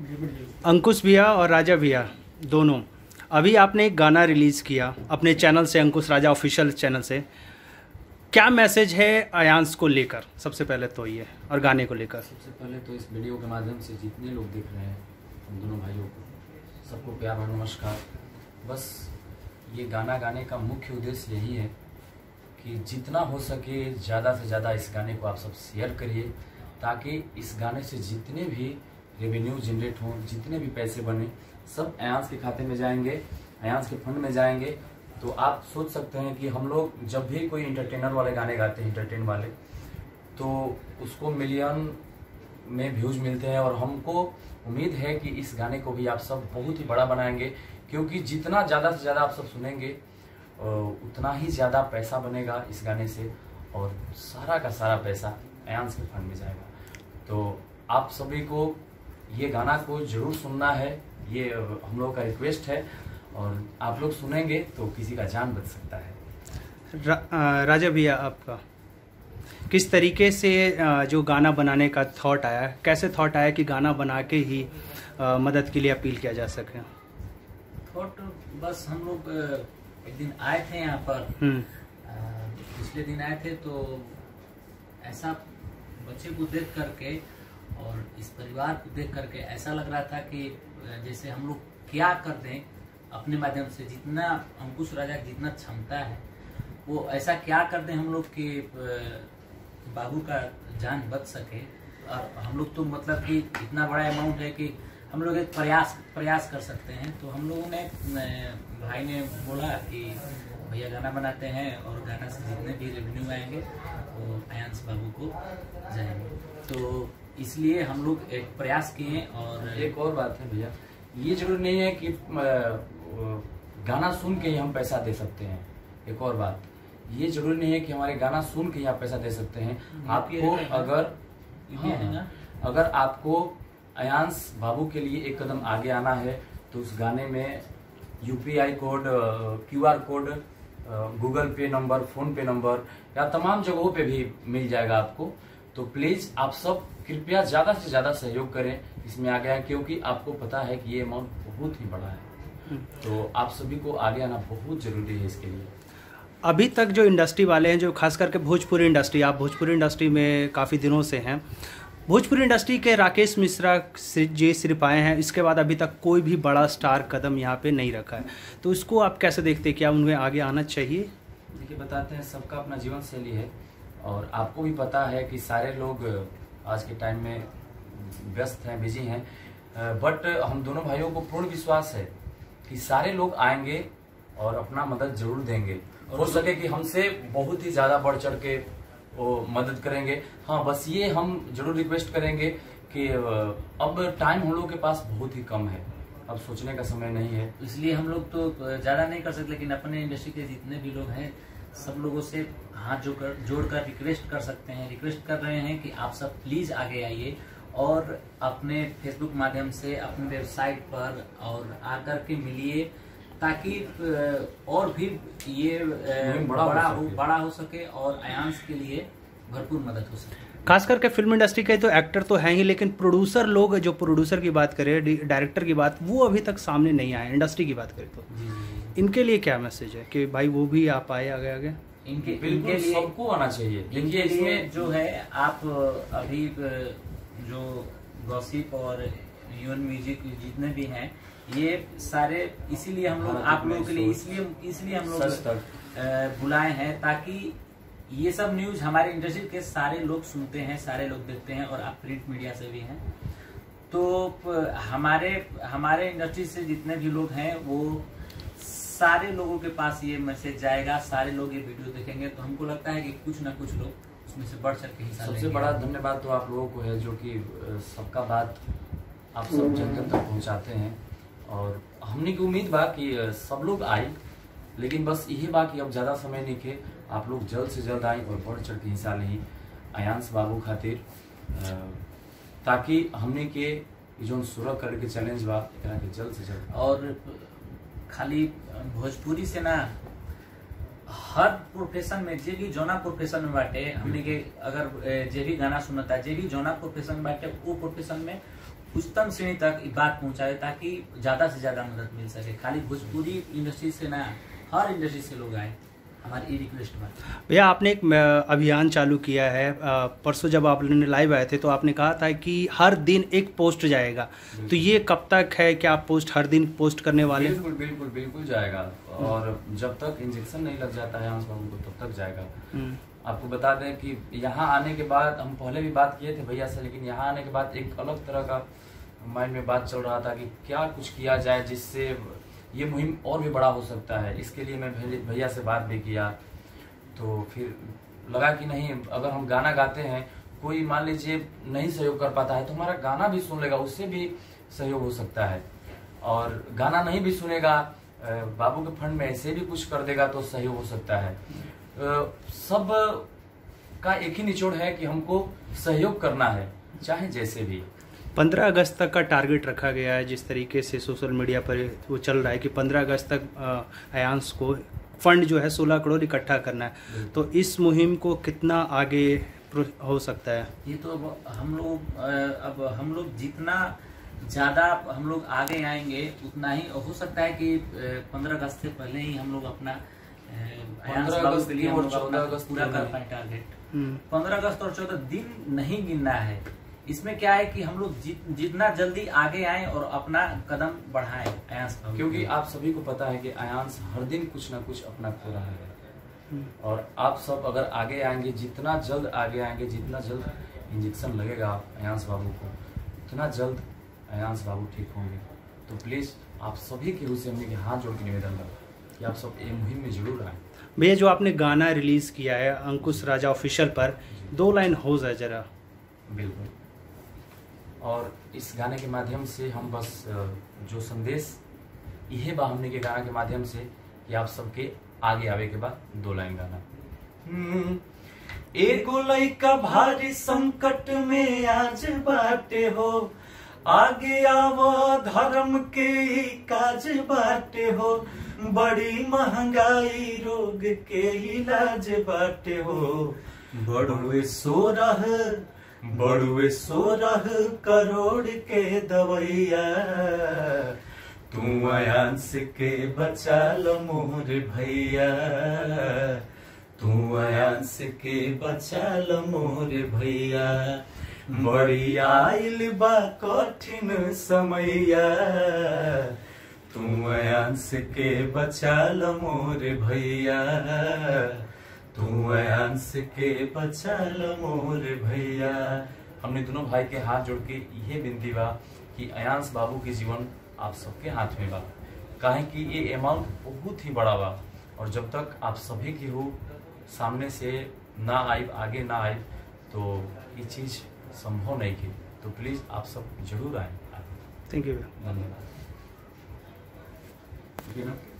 अंकुश भैया और राजा भैया दोनों, अभी आपने एक गाना रिलीज़ किया अपने चैनल से, अंकुश राजा ऑफिशियल चैनल से। क्या मैसेज है आयांश को लेकर, सबसे पहले तो ये, और गाने को लेकर? सबसे पहले तो इस वीडियो के माध्यम से जितने लोग देख रहे हैं हम दोनों भाइयों को सबको प्यार और नमस्कार। बस ये गाना गाने का मुख्य उद्देश्य यही है कि जितना हो सके ज़्यादा से ज़्यादा इस गाने को आप सब शेयर करिए, ताकि इस गाने से जितने भी रेवेन्यू जनरेट हों, जितने भी पैसे बने, सब आयांश के खाते में जाएंगे, आयांश के फंड में जाएंगे। तो आप सोच सकते हैं कि हम लोग जब भी कोई इंटरटेनर वाले गाने गाते हैं, इंटरटेन वाले, तो उसको मिलियन में व्यूज मिलते हैं, और हमको उम्मीद है कि इस गाने को भी आप सब बहुत ही बड़ा बनाएंगे, क्योंकि जितना ज़्यादा से ज़्यादा आप सब सुनेंगे उतना ही ज़्यादा पैसा बनेगा इस गाने से, और सारा का सारा पैसा आयांश के फंड में जाएगा। तो आप सभी को ये गाना को जरूर सुनना है, ये हम लोग का रिक्वेस्ट है, और आप लोग सुनेंगे तो किसी का जान बच सकता है। राजा भैया, आपका किस तरीके से जो गाना बनाने का थॉट आया, कैसे थॉट आया कि गाना बना के ही मदद के लिए अपील किया जा सके? थॉट बस हम लोग एक दिन आए थे यहाँ पर, पिछले दिन आए थे, तो ऐसा बच्चे को देख करके और इस परिवार को देख करके ऐसा लग रहा था कि जैसे हम लोग क्या कर दें अपने माध्यम से, जितना अंकुश राजा जितना क्षमता है वो ऐसा क्या कर दें हम लोग कि बाबू का जान बच सके। और हम लोग तो मतलब कि इतना बड़ा अमाउंट है कि हम लोग एक प्रयास कर सकते हैं। तो हम लोगों ने, भाई ने बोला कि भैया गाना बनाते हैं, और गाना से जितने भी रेवेन्यू आएंगे वो आयांश बाबू को जाएंगे। तो इसलिए हम लोग एक प्रयास किए। और एक और बात है भैया, ये जरूरी नहीं है कि गाना सुन के ही हम पैसा दे सकते हैं। एक और बात, ये जरूरी नहीं है कि हमारे गाना सुन के ही आप पैसा दे सकते हैं। आपको अगर आपको आयांश बाबू के लिए एक कदम आगे आना है, तो उस गाने में UPI code, QR code, Google Pay number, PhonePe number या तमाम जगहों पे भी मिल जाएगा आपको। तो प्लीज आप सब कृपया ज्यादा से ज्यादा सहयोग करें इसमें आगे आए, क्योंकि आपको पता है कि ये अमाउंट बहुत ही बड़ा है। तो आप सभी को आगे आना बहुत जरूरी है इसके लिए। अभी तक जो इंडस्ट्री वाले हैं, जो खास करके भोजपुरी इंडस्ट्री, आप भोजपुरी इंडस्ट्री में काफ़ी दिनों से हैं, भोजपुरी इंडस्ट्री के राकेश मिश्रा जी सिर्फ आए हैं, इसके बाद अभी तक कोई भी बड़ा स्टार कदम यहाँ पे नहीं रखा है। तो इसको आप कैसे देखते हैं, क्या उन्हें आगे आना चाहिए? देखिए, बताते हैं, सबका अपना जीवन शैली है, और आपको भी पता है कि सारे लोग आज के टाइम में व्यस्त हैं, बिजी हैं, बट हम दोनों भाइयों को पूर्ण विश्वास है कि सारे लोग आएंगे और अपना मदद जरूर देंगे। हो सके कि हमसे बहुत ही ज्यादा बढ़ चढ़ के वो मदद करेंगे। हाँ, बस ये हम जरूर रिक्वेस्ट करेंगे कि अब टाइम हम लोग के पास बहुत ही कम है, अब सोचने का समय नहीं है, इसलिए हम लोग तो ज्यादा नहीं कर सकते, लेकिन अपने इंडस्ट्री के जितने भी लोग हैं सब लोगों से हाथ जोड़कर रिक्वेस्ट कर सकते हैं, रिक्वेस्ट कर रहे हैं कि आप सब प्लीज आगे आइए, और अपने फेसबुक माध्यम से, अपने वेबसाइट पर और आकर के मिलिए, ताकि और भी ये बड़ा हो सके और आयांश के लिए भरपूर मदद हो सके। खास करके फिल्म इंडस्ट्री के तो एक्टर तो हैं ही, लेकिन प्रोड्यूसर लोग, जो प्रोड्यूसर की बात करें, डायरेक्टर की बात, वो अभी तक सामने नहीं आए। इंडस्ट्री की बात करें तो इनके लिए क्या मैसेज है कि भाई वो भी आप आए आगे? इनके लिए सबको आना चाहिए। देखिए, इसमें जो है, आप अभी जो गॉसिप और यून म्यूजिक जितने भी हैं, ये सारे इसीलिए हम लोग आप लोगों के लिए इसलिए हम लोग बुलाए हैं, ताकि ये सब न्यूज हमारे इंडस्ट्री के सारे लोग सुनते हैं, सारे लोग देखते हैं, और आप प्रिंट मीडिया से भी हैं। तो हमारे इंडस्ट्री से जितने भी लोग हैं, वो सारे लोगों के पास ये मैसेज जाएगा, सारे लोग ये वीडियो देखेंगे, तो हमको लगता है कि कुछ ना कुछ लोग उसमें से बढ़ चढ़ के हिस्सा लेंगे। सबसे बड़ा धन्यवाद तो आप लोगों को है, जो कि सबका बात आप सब जन जन तक पहुंचाते हैं, और हमने की उम्मीद बा कि सब लोग आए, लेकिन बस यही बा कि अब ज्यादा समय नहीं के, आप लोग जल्द से जल्द आए और बढ़ चढ़ के हिस्सा लें आयांश बाबू खातिर, ताकि हमने के जो सुरख करके चैलेंज बा जल्द से जल्द। और खाली भोजपुरी से ना, हर प्रोफेशन में जे भी जोना प्रोफेशन में बाटे, हमने के अगर जे भी गाना सुनता है, जे भी जोना प्रोफेशन में बाटे, वो प्रोफेशन में उच्चतम श्रेणी तक बात पहुंचाए ताकि ज्यादा से ज्यादा मदद मिल सके। खाली भोजपुरी इंडस्ट्री से ना, हर इंडस्ट्री से लोग आए, हमारी रिक्वेस्ट में। भैया आपने एक अभियान चालू किया है, परसों जब आप लाइव आए थे तो आपने कहा था कि हर दिन एक पोस्ट जाएगा, तो ये कब तक है कि आप पोस्ट हर दिन पोस्ट करने वाले? बिल्कुल बिल्कुल बिल्कुल जाएगा, और जब तक इंजेक्शन नहीं लग जाता है आयांश बाबू को तब तक जाएगा। आपको बता दें कि यहाँ आने के बाद, हम पहले भी बात किए थे भैया से, लेकिन यहाँ आने के बाद एक अलग तरह का माइंड में बात चल रहा था कि क्या कुछ किया जाए जिससे ये मुहिम और भी बड़ा हो सकता है। इसके लिए मैं भैया से बात भी किया, तो फिर लगा कि नहीं, अगर हम गाना गाते हैं, कोई मान लीजिए नहीं सहयोग कर पाता है तो हमारा गाना भी सुन लेगा, उससे भी सहयोग हो सकता है। और गाना नहीं भी सुनेगा, बाबू के फंड में ऐसे भी कुछ कर देगा तो सहयोग हो सकता है। सब का एक ही निचोड़ है कि हमको सहयोग करना है, चाहे जैसे भी। 15 अगस्त तक का टारगेट रखा गया है, जिस तरीके से सोशल मीडिया पर वो चल रहा है कि 15 अगस्त तक आयांश को फंड जो है 16 करोड़ इकट्ठा करना है, तो इस मुहिम को कितना आगे हो सकता है? ये तो अब हम लोग जितना ज़्यादा हम लोग आगे आएंगे उतना ही हो सकता है कि 15 अगस्त से पहले ही हम लोग अपना 15 अगस्त के लिए हम लोग 14 अगस्त पूरा कर पाए टारगेट। 15 अगस्त और 14 दिन नहीं गिनना है। इसमें क्या है कि हम लोग जितना जल्दी आगे आए और अपना कदम बढ़ाएं आयांश, क्योंकि आप सभी को पता है कि आयांश हर दिन कुछ ना कुछ अपना खो रहा है, और आप सब अगर आगे आएंगे, जितना जल्द आगे आएंगे, जितना जल्द इंजेक्शन लगेगा आयांश बाबू को, उतना जल्द आयांश बाबू ठीक होंगे। तो प्लीज आप सभी के रूप से हमने हाथ जोड़ के निवेदन करा कि आप सब ये मुहिम में जरूर आए। भैया जो आपने गाना रिलीज किया है अंकुश राजा ऑफिशियल पर, 2 लाइन हो जाए जरा। बिल्कुल, और इस गाने के माध्यम से हम बस जो संदेश यह बा हमने के गाना के माध्यम से कि आप सबके आगे आवे के बाद 2 लाइन गाना। एगो लइका भारी संकट में आज बाटे हो, आगे आवो धर्म के काज बाटे हो, बड़ी महंगाई रोग के इलाज बाटे हो, बड़ुए 16 करोड़ के दवैया, तू आयांश के बचा लो मोर भैया, तू आयांश के बचा लो मोर भैया, बड़ी आइल बा कठिन समैया, तू आयांश के बचा लो मोर भैया, तू आयांश के बचा लो मोर भैया। हमने दोनों भाई के हाथ जोड़ के यह विनती बा कि आयांश बाबू के जीवन आप सबके हाथ में बा, काहे कि ये अमाउंट बहुत ही बड़ा बा, और जब तक आप सभी की हो सामने से ना आई, आगे ना आई, तो ये चीज संभव नहीं की। तो प्लीज आप सब जरूर आए। Thank you. धन्यवाद।